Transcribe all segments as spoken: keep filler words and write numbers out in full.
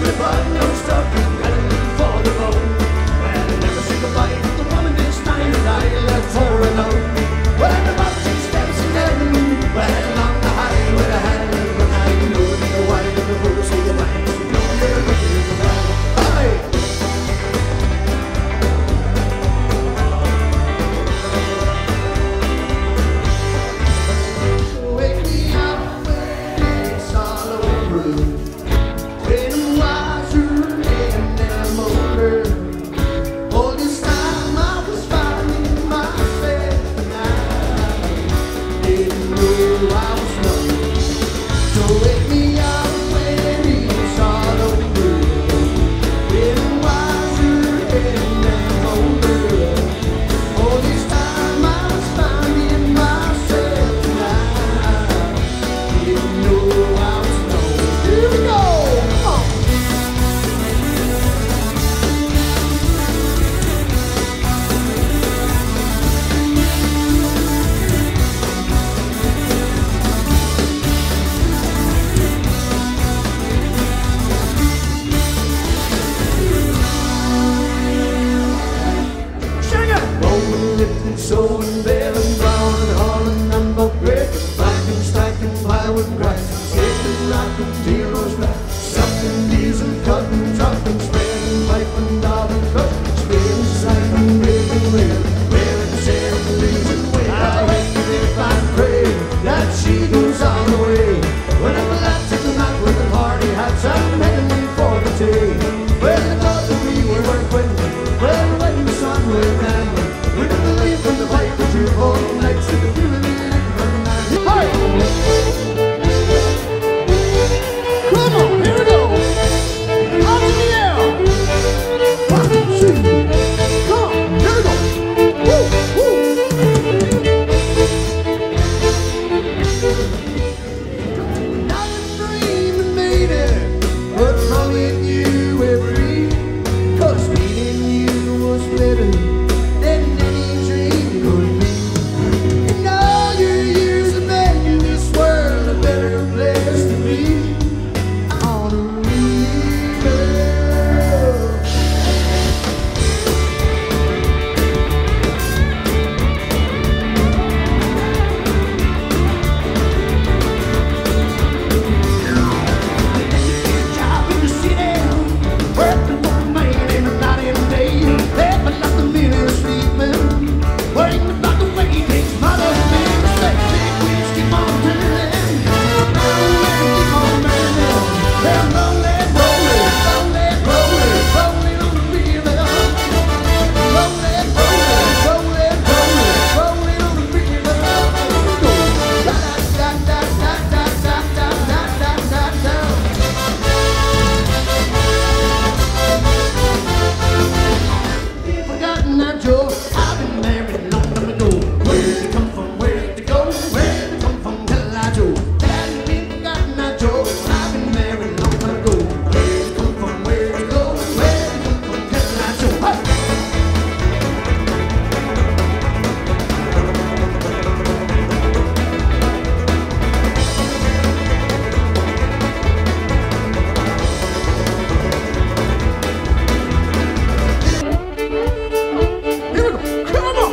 the blood, no stuff, ready for the bone. Well, I never say goodbye to the woman this time, and I left her alone. Well, the box she steps in heaven, well, on the highway to hell, and I know the wild of the bull, say goodbye, so know you're looking at the bell. Aye! Wake me up when it's all over, when I'm wiser and I'm older. All this time I was finding myself, and I didn't know I was lonely. So wake me up when it's all over, when I'm wiser and I'm older. All this time I was finding myself, and I didn't know I was lonely. Here we go! Come on! Rolling, lifting, sewing, bailing, blowing, hauling, and boat break, backing, stacking, plywood, grinding, shaking, rocking, telos, back, sucking, diesel, cutting, chopping, spraying, piping, daubing, cutting, spinning, siphoning, rigging, railing, wailing, sailing, leasing, wailing. I hate it if I pray that she goes all the way. Whenever that's in the night with the party hats, I'm heading for the tea. Well, the thought that we were quitting, well, when the sun went down, we didn't leave from the pipe that you're holding next to the feeling from the night. Hey! Come on, here we go! Out in the air! One, two, come on, here we go! Woo, woo! Not a dream that made it, but loving you every, 'cause meeting you was better than any dream could be. And all your years have made this world a better place to be. I wanna relive. Job in the city, working for a man in the night and day, living like the million sleeping, worrying about the way he takes mother and say, big wheels keep on turning, rolling, keep on burning, they're rolling, rolling, rolling, rolling, rolling on the river, rolling, rolling, rolling, rolling, rolling on the river. Go, da da da da da da da da da da da. You've forgotten that joke. I've been married a long time ago. Where'd you come from? Where'd you go? Where'd you come from? Tell I Joe. Daddy, been forgotten that joke. I've been married a long time ago. Where'd you come from? Where'd you go? Where'd you come from? Tell I Joe. Hey! Here we go. Come on.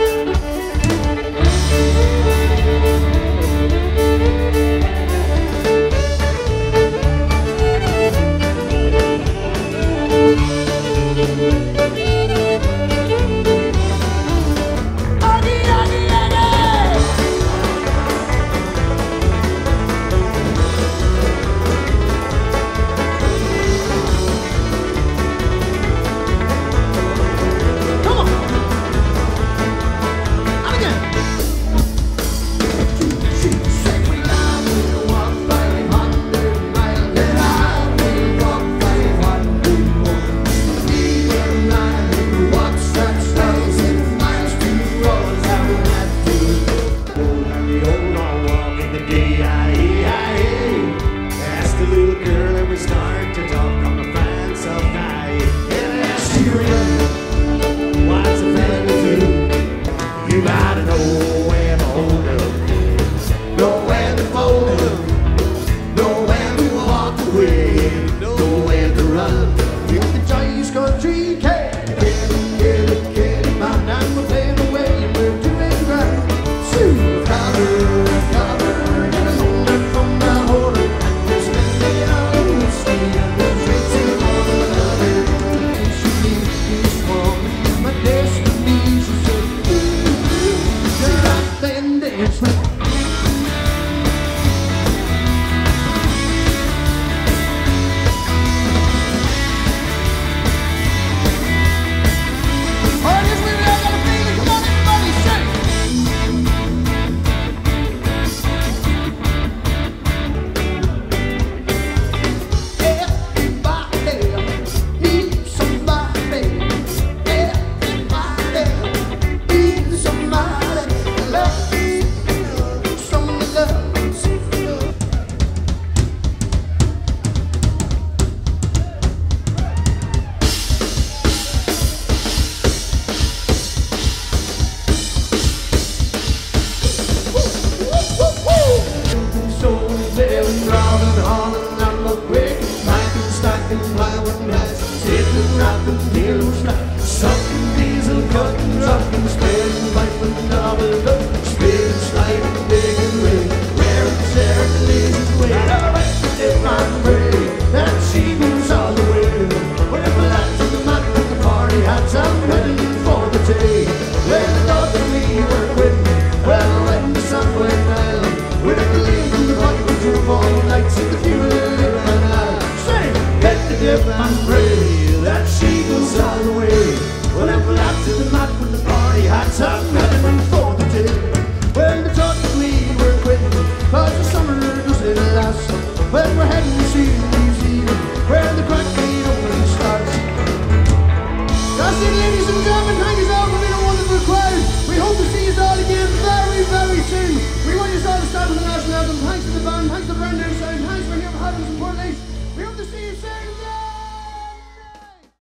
Aggie, aggie, aggie. Come on. And again. She said we love will walk five hundred miles, and I will walk five hundred more. Even I will walk such thousand miles to roads I will not do. Oh, the old long walk in the day, aye, aye. Asked the little girl and we start to talk on the fence of night. And I asked her, what's a fella do? You gotta know when to hold up, know when to fold up, know when to walk away, know when to dip and pray that she goes all the way. Well, if we're out to the mat with the party hats up, nothing for the day. Well, the talk that we were quitting, cause the summer doesn't last. Well, we're heading to New Zealand, where the crack ain't open starts. That's it, ladies and gentlemen, thank you all for being a wonderful crowd. We hope to see you all again very, very soon. We want you all to start with the national anthem.